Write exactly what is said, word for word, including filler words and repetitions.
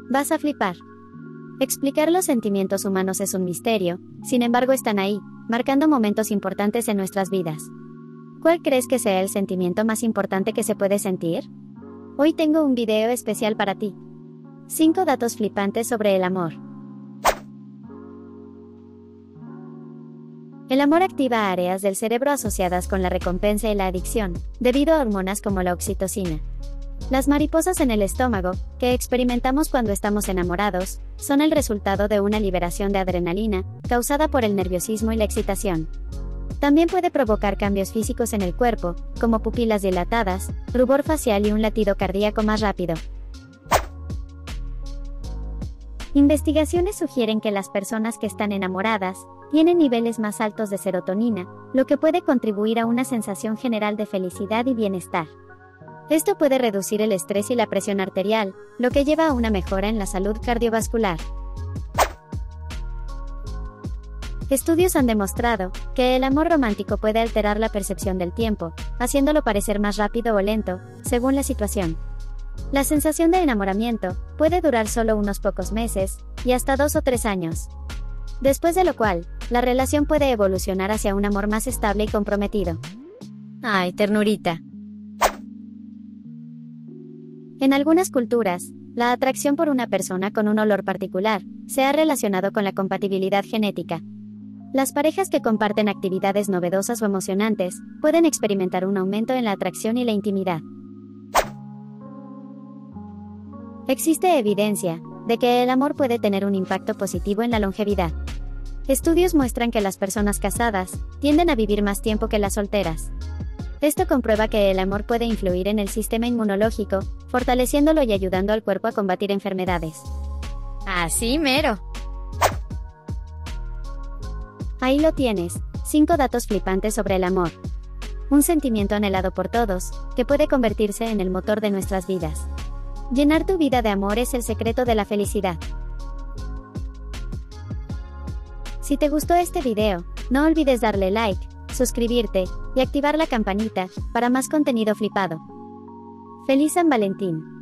Vas a flipar. Explicar los sentimientos humanos es un misterio, sin embargo están ahí, marcando momentos importantes en nuestras vidas. ¿Cuál crees que sea el sentimiento más importante que se puede sentir? Hoy tengo un video especial para ti. cinco datos flipantes sobre el amor. El amor activa áreas del cerebro asociadas con la recompensa y la adicción, debido a hormonas como la oxitocina. Las mariposas en el estómago, que experimentamos cuando estamos enamorados, son el resultado de una liberación de adrenalina, causada por el nerviosismo y la excitación. También puede provocar cambios físicos en el cuerpo, como pupilas dilatadas, rubor facial y un latido cardíaco más rápido. Investigaciones sugieren que las personas que están enamoradas tienen niveles más altos de serotonina, lo que puede contribuir a una sensación general de felicidad y bienestar. Esto puede reducir el estrés y la presión arterial, lo que lleva a una mejora en la salud cardiovascular. Estudios han demostrado que el amor romántico puede alterar la percepción del tiempo, haciéndolo parecer más rápido o lento, según la situación. La sensación de enamoramiento puede durar solo unos pocos meses, y hasta dos o tres años. Después de lo cual, la relación puede evolucionar hacia un amor más estable y comprometido. ¡Ay, ternurita! En algunas culturas, la atracción por una persona con un olor particular se ha relacionado con la compatibilidad genética. Las parejas que comparten actividades novedosas o emocionantes pueden experimentar un aumento en la atracción y la intimidad. Existe evidencia de que el amor puede tener un impacto positivo en la longevidad. Estudios muestran que las personas casadas tienden a vivir más tiempo que las solteras. Esto comprueba que el amor puede influir en el sistema inmunológico, fortaleciéndolo y ayudando al cuerpo a combatir enfermedades. Así mero. Ahí lo tienes, cinco datos flipantes sobre el amor. Un sentimiento anhelado por todos, que puede convertirse en el motor de nuestras vidas. Llenar tu vida de amor es el secreto de la felicidad. Si te gustó este video, no olvides darle like, suscribirte y activar la campanita para más contenido flipado. ¡Feliz San Valentín!